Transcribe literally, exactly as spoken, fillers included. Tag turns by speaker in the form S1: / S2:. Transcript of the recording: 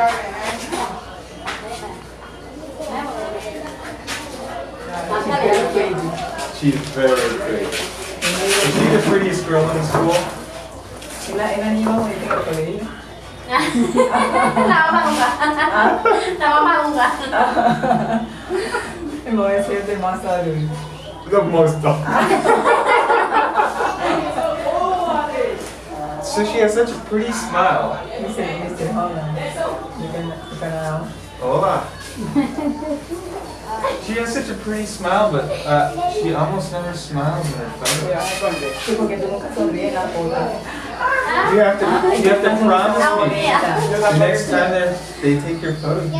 S1: She's very pretty. Is she the prettiest girl in school? The most. So she has such a pretty smile. Hola. She has such a pretty smile, but uh, she almost never smiles in her photos. You have to, you have to promise me the next time they take your photos.